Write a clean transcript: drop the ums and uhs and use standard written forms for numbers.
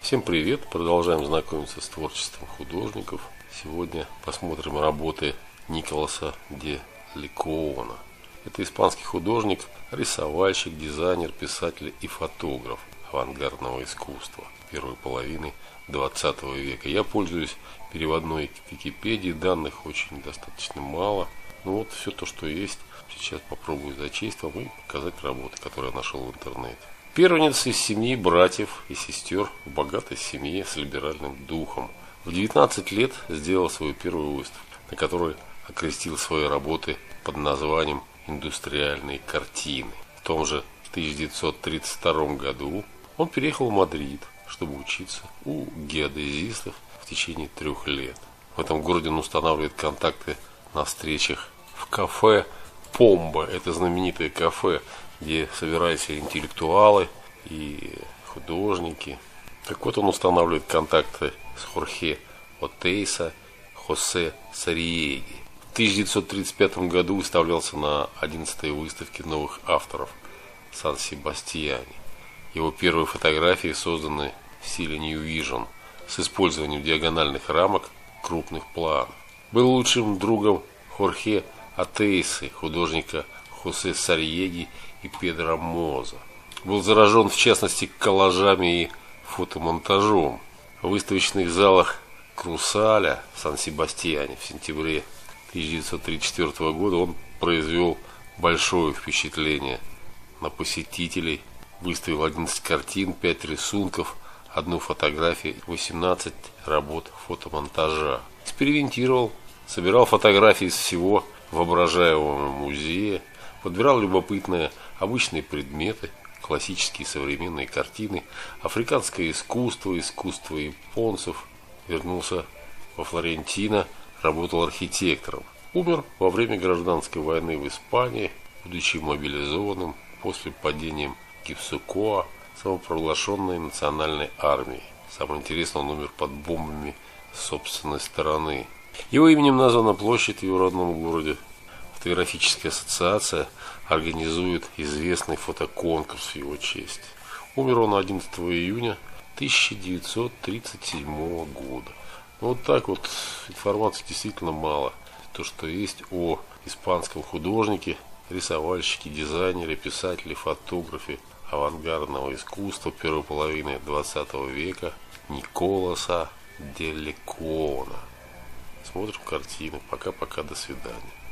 Всем привет! Продолжаем знакомиться с творчеством художников. Сегодня посмотрим работы Николаса де Ликоона. Это испанский художник, рисовальщик, дизайнер, писатель и фотограф авангардного искусства первой половины 20 века. Я пользуюсь переводной Википедией, данных очень достаточно мало. Но вот все то, что есть, сейчас попробую зачесть вам и показать работы, которые я нашел в интернете. Первенец из семьи братьев и сестер в богатой семье с либеральным духом. В 19 лет сделал свою первую выставку, на которой окрестил свои работы под названием «Индустриальные картины». В том же 1932 году он переехал в Мадрид, чтобы учиться у геодезистов в течение 3 лет. В этом городе он устанавливает контакты на встречах в кафе «Помба». Это знаменитое кафе, где собираются интеллектуалы и художники. Так вот, он устанавливает контакты с Хорхе Отейса, Хосе Сариеги. В 1935 году выставлялся на 11-й выставке новых авторов в Сан-Себастьяне. Его первые фотографии созданы в стиле New Vision с использованием диагональных рамок крупных планов. Был лучшим другом Хорхе Отейса, художника Хосе Сариеги и Педро Моза. Был заражен, в частности, коллажами и фотомонтажом. В выставочных залах Крусаля в Сан-Себастьяне в сентябре 1934 года он произвел большое впечатление на посетителей. Выставил 11 картин, 5 рисунков, 1 фотографию, 18 работ фотомонтажа. Экспериментировал, собирал фотографии из всего воображаемого музея, подбирал любопытные обычные предметы, классические современные картины, африканское искусство, искусство японцев. Вернулся во Флорентино, работал архитектором. Умер во время гражданской войны в Испании, будучи мобилизованным после падения Гипсукоа, самопровозглашенной национальной армии. Самое интересное, он умер под бомбами с собственной стороны. Его именем названа площадь в его родном городе. Фотографическая ассоциация организует известный фотоконкурс в его честь. Умер он 11 июня 1937 года. Вот так вот, информации действительно мало. То, что есть о испанском художнике, рисовальщике, дизайнере, писателе, фотографе авангардного искусства первой половины 20 века Николаса де Ликоона. Смотрим картины. Пока-пока, до свидания.